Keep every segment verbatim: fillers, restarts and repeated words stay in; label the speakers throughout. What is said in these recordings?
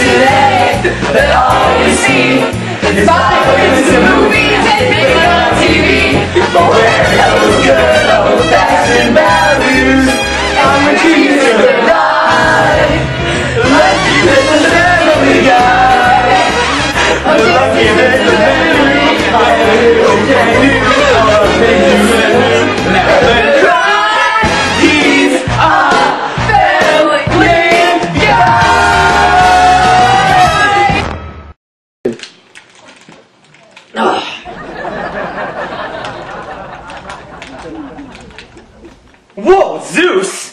Speaker 1: today that all we see is violence in movies and make it on T V. But where are those good old-fashioned values? I'm a Jesus to ride. Lucky that the family guy. Lucky that the memory of a little candy of things you never cry. He's a family guy. Whoa, Zeus!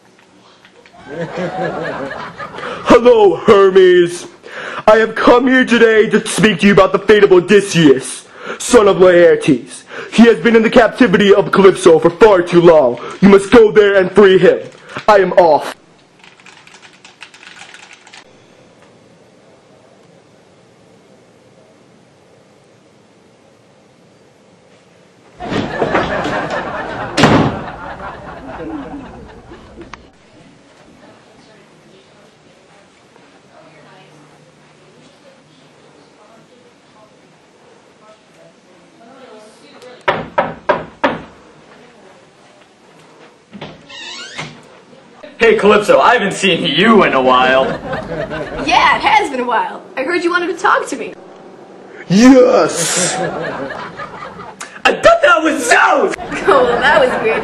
Speaker 2: Hello, Hermes. I have come here today to speak to you about the fate of Odysseus, son of Laertes. He has been in the captivity of Calypso for far too long. You must go there and free him. I am off.
Speaker 1: Hey Calypso, I haven't seen you in a while.
Speaker 3: Yeah, it has been a while. I heard you wanted to talk to me.
Speaker 2: Yes!
Speaker 1: I thought that was Zeus!
Speaker 3: Oh, well, that was weird.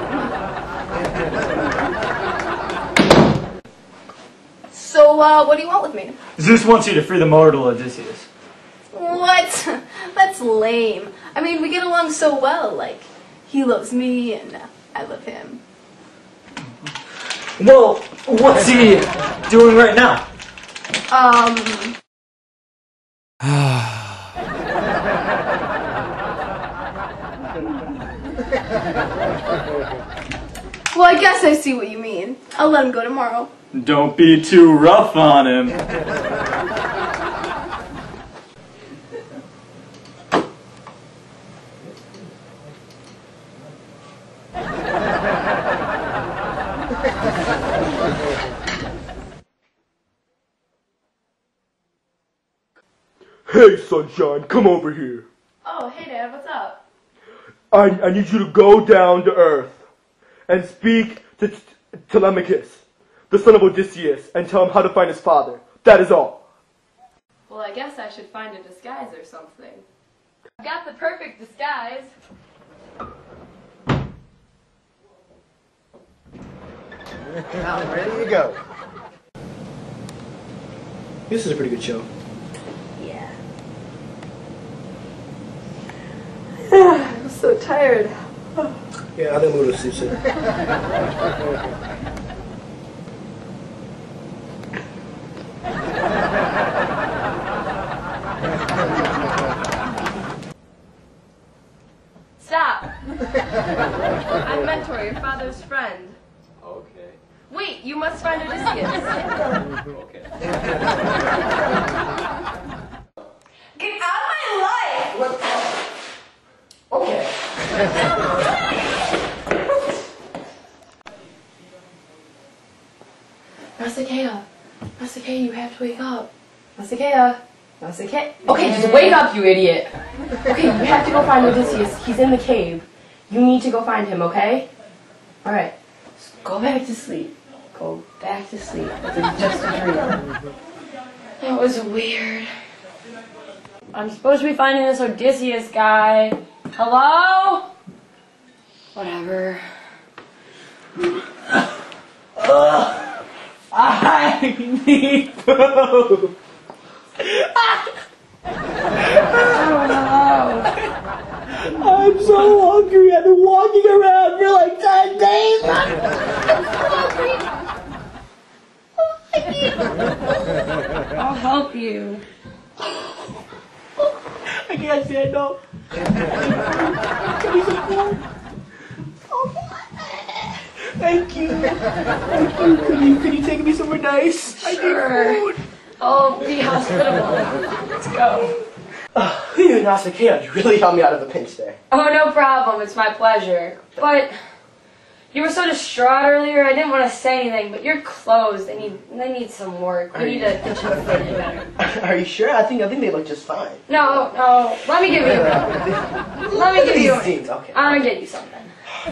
Speaker 3: So, uh, what do you want with me?
Speaker 1: Zeus wants you to free the mortal Odysseus.
Speaker 3: What? That's lame. I mean, we get along so well. Like, he loves me and uh, I love him.
Speaker 1: Well, what's he doing right now?
Speaker 3: Um... Well, I guess I see what you mean. I'll let him go tomorrow.
Speaker 1: Don't be too rough on him.
Speaker 2: Hey, Sunshine, come over here.
Speaker 3: Oh, hey Dad, what's up?
Speaker 2: I, I need you to go down to Earth and speak to T Telemachus, the son of Odysseus, and tell him how to find his father. That is all.
Speaker 3: Well, I guess I should find a disguise or something. I've got the perfect disguise.
Speaker 4: Now, ready to go.
Speaker 5: This is a pretty good show.
Speaker 3: Yeah. I'm so tired.
Speaker 5: Yeah, I think I'm going to sleep soon.
Speaker 3: Stop! I'm Mentor, your father's friend.
Speaker 1: Okay.
Speaker 3: Wait, you must find Odysseus.
Speaker 1: Okay.
Speaker 3: Get out of my life!
Speaker 5: What? Okay.
Speaker 6: Nausicaa, Nausicaa, you have to wake up. Nausicaa, Nausicaa. Okay, just wake up, you idiot. Okay, you have to go find Odysseus. He's in the cave. You need to go find him, okay? All right. Just go back to sleep. Go back to sleep. It was just a dream. That was weird. I'm supposed to be finding this Odysseus guy. Hello? Whatever.
Speaker 1: Uh, I need food. I'm so hungry. I've been walking around for like ten days. I'm so hungry.
Speaker 6: I'll help you.
Speaker 1: I can't stand up. Give me some food. Oh, thank you. Thank you. Could you, could you take me somewhere nice?
Speaker 6: Sure.
Speaker 1: I need food.
Speaker 6: I'll be hospitable. Let's go.
Speaker 5: Uh, phew, Nausicaa, you really helped me out of a pinch there.
Speaker 6: Oh, no problem. It's my pleasure. But
Speaker 7: You were so distraught earlier, I didn't want to say anything, but your clothes, they need they need some work. We need to get you fitted better.
Speaker 5: Are you sure? I think I think they look just fine.
Speaker 7: No, no, let me give you Let me give you
Speaker 5: These jeans, okay.
Speaker 7: I'm gonna get you something.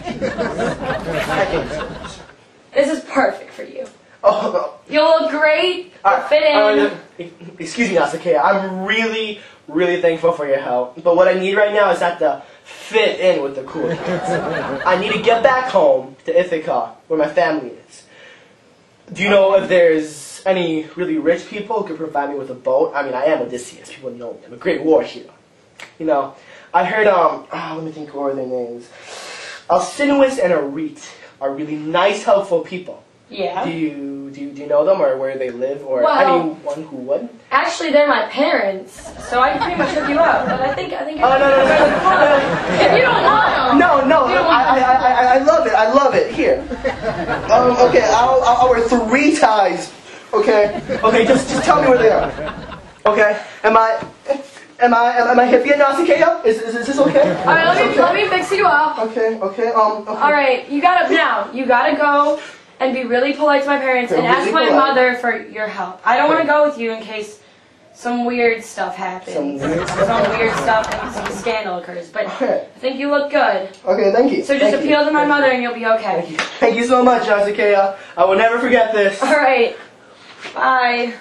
Speaker 7: This is perfect for you.
Speaker 5: Oh, no.
Speaker 7: You'll look great,
Speaker 5: Uh,
Speaker 7: fit in.
Speaker 5: uh, excuse me, Nasuke. I'm really, really thankful for your help. But what I need right now is not to fit in with the cool kids. I need to get back home to Ithaca, where my family is. Do you know if there's any really rich people who could provide me with a boat? I mean, I am Odysseus. People know me. I'm a great war hero. You know, I heard, um, oh, let me think what are their names. Alcinous and Arete are really nice, helpful people.
Speaker 7: Yeah.
Speaker 5: Do you, do you do you know them, or where they live, or
Speaker 7: Well,
Speaker 5: anyone who would?
Speaker 7: Actually, they're my parents, so I can pretty much hook you up. But I think I think.
Speaker 5: Oh, no, no, no, no.
Speaker 7: If you don't want them.
Speaker 5: No, no,
Speaker 7: You don't
Speaker 5: I,
Speaker 7: want
Speaker 5: I, I, I love it. I love it. Here. Um, okay, I'll, I'll, I'll wear three ties. Okay. Okay, just, just tell me where they are. Okay. Am I, am I, am I hippie and Nausicaa? Is, is, is this okay?
Speaker 7: All right, let me let me fix you up.
Speaker 5: Okay. Okay. Um. Okay.
Speaker 7: All right, you gotta now. You gotta go and be really polite to my parents and
Speaker 5: Really
Speaker 7: ask my
Speaker 5: polite.
Speaker 7: mother for your help. I don't want to go with you in case some weird stuff happens.
Speaker 5: Some weird stuff?
Speaker 7: Some weird stuff and some scandal occurs. But
Speaker 5: Okay.
Speaker 7: I think you look good.
Speaker 5: Okay. Thank you.
Speaker 7: So just
Speaker 5: Thank
Speaker 7: appeal
Speaker 5: you.
Speaker 7: to my mother and you'll be okay.
Speaker 5: Thank you. Thank you so much, Nausicaa. I will never forget this.
Speaker 7: All right. Bye.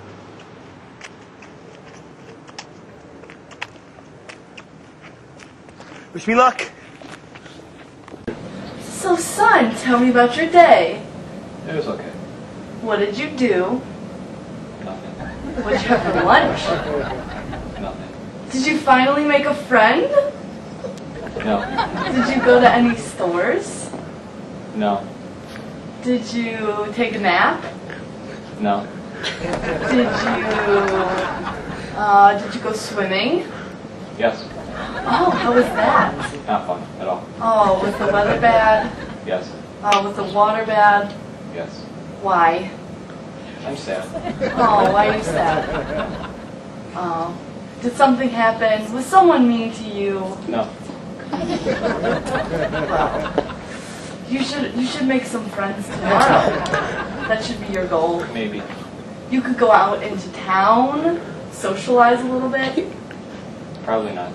Speaker 5: Wish me luck.
Speaker 3: So, son, tell me about your day.
Speaker 8: It was okay.
Speaker 3: What did you do?
Speaker 8: Nothing.
Speaker 3: What did you have for lunch?
Speaker 8: Nothing.
Speaker 3: Did you finally make a friend?
Speaker 8: No.
Speaker 3: Did you go to any stores?
Speaker 8: No.
Speaker 3: Did you take a nap?
Speaker 8: No.
Speaker 3: Did you, uh, did you go swimming?
Speaker 8: Yes.
Speaker 3: Oh, how was that?
Speaker 8: Not fun at all.
Speaker 3: Oh, was the weather bad?
Speaker 8: Yes.
Speaker 3: Oh, was the water bad?
Speaker 8: Yes.
Speaker 3: Why?
Speaker 8: I'm sad.
Speaker 3: Oh, why are you sad? Oh. Did something happen? Was someone mean to you?
Speaker 8: No.
Speaker 3: Well, you should you should make some friends tomorrow. That should be your goal.
Speaker 8: Maybe.
Speaker 3: You could go out into town, socialize a little bit,
Speaker 8: Probably not.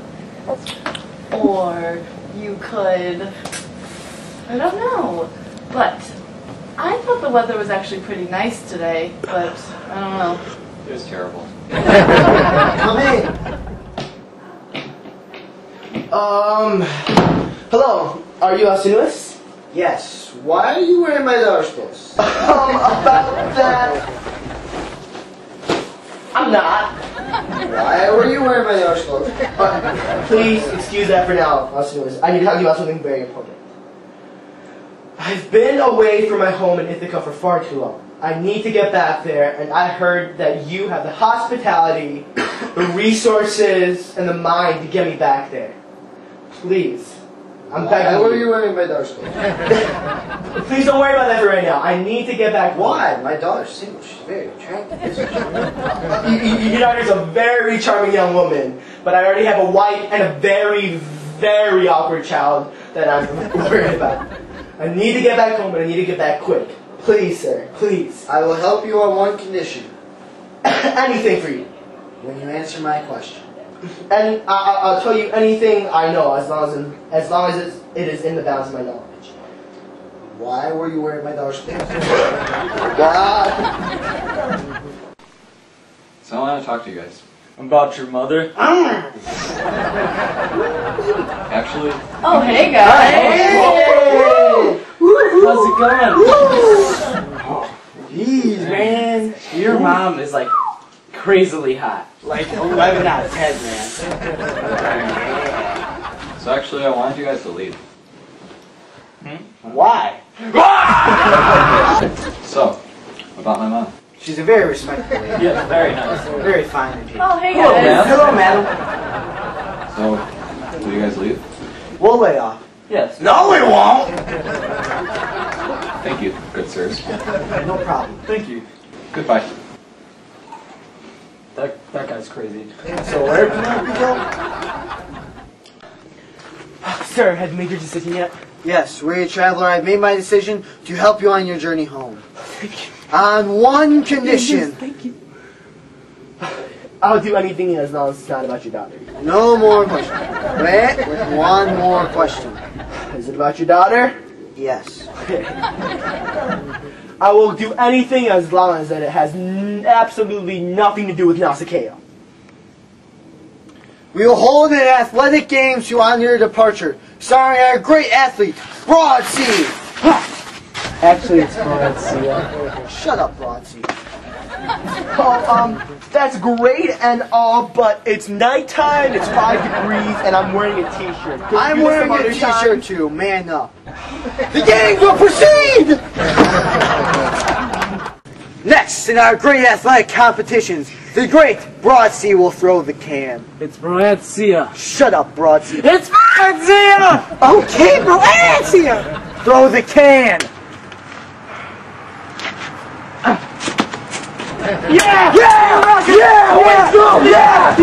Speaker 3: or you could, I don't know, but I thought the weather was actually pretty nice today, but I don't know.
Speaker 8: It was terrible.
Speaker 4: Come in.
Speaker 5: Um. Hello. Are you Alcinous?
Speaker 4: Yes. Why are you wearing my daughter's clothes?
Speaker 5: Um. About that. I'm not.
Speaker 4: Why were you wearing my daughter's clothes?
Speaker 5: But please excuse that for now, Alcinous. I need to tell you about something very important. I've been away from my home in Ithaca for far too long. I need to get back there, and I heard that you have the hospitality, the resources, and the mind to get me back there. Please. I'm
Speaker 4: Why
Speaker 5: begging
Speaker 4: were
Speaker 5: you.
Speaker 4: you wearing my daughter's clothes?
Speaker 5: Please don't worry about that for right now. I need to get back.
Speaker 4: Why? My daughter's single. She's very attractive. isn't she?
Speaker 5: You- you- Your daughter's a very charming young woman, but I already have a wife and a very, very awkward child that I'm worried about. I need to get back home, and I need to get back quick. Please, sir. Please.
Speaker 4: I will help you on one condition.
Speaker 5: Anything for you.
Speaker 4: When you answer my question.
Speaker 5: And I, I, I'll tell you anything I know as long as, in, as, long as it's, it is in the bounds of my knowledge.
Speaker 4: Why were you wearing my daughter's clothes?
Speaker 5: God.
Speaker 8: So I want to talk to you guys.
Speaker 9: About your mother?
Speaker 8: Actually,
Speaker 3: Oh, hey guys.
Speaker 5: Hey.
Speaker 9: How's it going?
Speaker 5: Jeez, man.
Speaker 9: Your mom is like crazily hot. Like eleven out of ten, man.
Speaker 8: so actually, I wanted you guys to leave.
Speaker 9: Why?
Speaker 8: So, about my mom.
Speaker 4: She's a very respectful lady.
Speaker 9: Yes, very nice.
Speaker 4: Very fine indeed.
Speaker 3: Oh, hey
Speaker 9: Hello,
Speaker 3: guys.
Speaker 9: ma'am.
Speaker 4: Hello, madam.
Speaker 8: So, will you guys leave?
Speaker 4: We'll lay off.
Speaker 9: Yes.
Speaker 4: No, we won't.
Speaker 8: Thank you, good sirs.
Speaker 4: No problem.
Speaker 9: Thank you.
Speaker 8: Goodbye.
Speaker 9: That that guy's crazy.
Speaker 4: So where did Penelope go?
Speaker 5: Sir, have you made your decision yet?
Speaker 4: Yes, weary traveler, I've made my decision to help you on your journey home. On one condition.
Speaker 5: Thank you. I'll do anything as long as it's not about your daughter.
Speaker 4: No more questions. Wait, with one more question.
Speaker 5: Is it about your daughter?
Speaker 4: Yes.
Speaker 5: I will do anything as long as that it has n absolutely nothing to do with Nausicaa.
Speaker 4: We will hold an athletic games to honor your departure, starring our great athlete, Broadsea.
Speaker 5: Actually, it's Florencia.
Speaker 4: Shut up, Broadsea.
Speaker 5: Oh, um, that's great and all, but it's nighttime, it's five degrees, and I'm wearing a t-shirt. Could
Speaker 4: I'm
Speaker 5: you do this
Speaker 4: wearing
Speaker 5: some
Speaker 4: a
Speaker 5: other
Speaker 4: t-shirt
Speaker 5: time?
Speaker 4: too. Man up. The games will proceed! Next, in our great athletic competitions, the great Broadsea will throw the can.
Speaker 9: It's Broadsea.
Speaker 4: Shut up, Broadsea.
Speaker 9: It's Broadsea!
Speaker 4: Okay, Broadsea! Throw the can.
Speaker 5: Yeah! Yeah! Yeah! Yeah! Let's go! Yeah!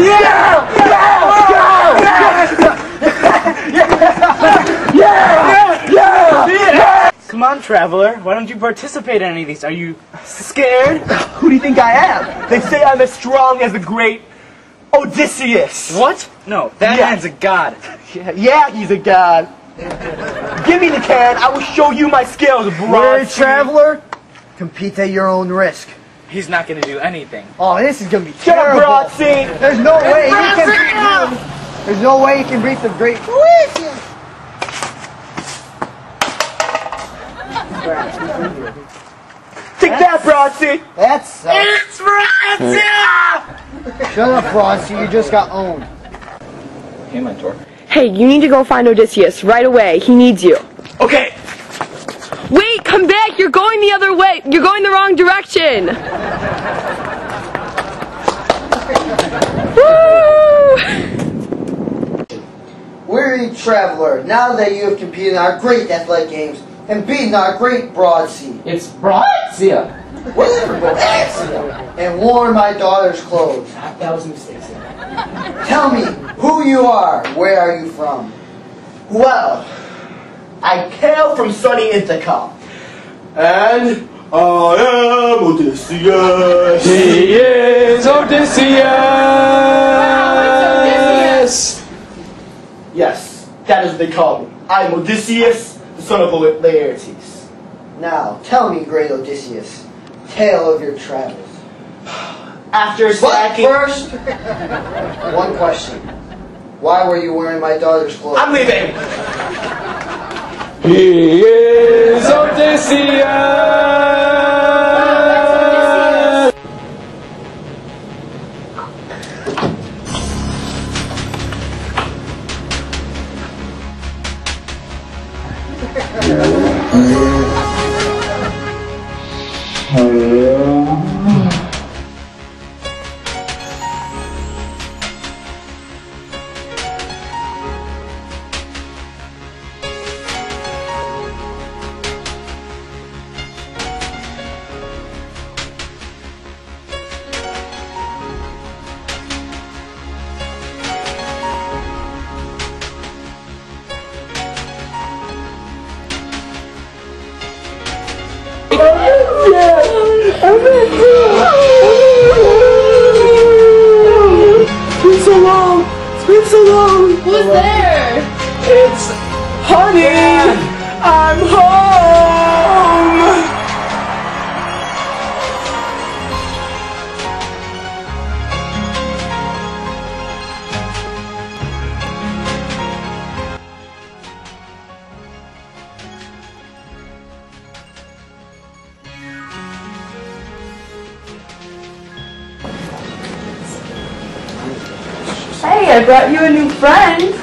Speaker 5: Yeah! Yeah! Yeah! Yeah!
Speaker 9: Come on, traveler. Why don't you participate in any of these? Are you scared?
Speaker 5: Who do you think I am? They say I'm as strong as the great Odysseus.
Speaker 9: What? No, that
Speaker 5: Yeah.
Speaker 9: man's a god.
Speaker 5: Yeah, yeah, he's a god. Give me the can. I will show you my skills,
Speaker 4: Weary
Speaker 5: Broadsea.
Speaker 4: traveler, compete at your own risk.
Speaker 9: He's not going to do anything.
Speaker 4: Oh, this is gonna be
Speaker 5: Shut up,
Speaker 4: terrible.
Speaker 5: Broadsea.
Speaker 4: There's no way you can beat him. There's no way you can beat the great.
Speaker 5: Take that, Broadsea.
Speaker 4: That's uh,
Speaker 9: It's Broadsea!
Speaker 4: shut up, Broadsea. You just got owned.
Speaker 8: Hey, mentor.
Speaker 6: Hey, you need to go find Odysseus right away. He needs you.
Speaker 5: Okay.
Speaker 6: Wait, come back! You're going the other way! You're going the wrong direction! Woo!
Speaker 4: Weary traveler, now that you have competed in our great athletic games and beaten our great Broadsea,
Speaker 9: It's Broadsea.
Speaker 4: whatever, Broadsea, and worn my daughter's clothes,
Speaker 9: That was a mistake, sir.
Speaker 4: tell me who you are. Where are you from?
Speaker 5: Well, I hail from sunny Ithaca, and I am Odysseus.
Speaker 9: He is Odysseus!
Speaker 5: Yes, that is what they call me. I am Odysseus, the son of Laertes.
Speaker 4: Now, tell me, great Odysseus, tale of your travels.
Speaker 5: After
Speaker 4: But
Speaker 5: stacking,
Speaker 4: first, one question. Why were you wearing my daughter's clothes?
Speaker 5: I'm leaving.
Speaker 9: He is Odysseus!
Speaker 5: It's been so long. It's been so long.
Speaker 3: Who's there?
Speaker 5: It's honey. I'm home.
Speaker 3: Hey, I brought you a new friend.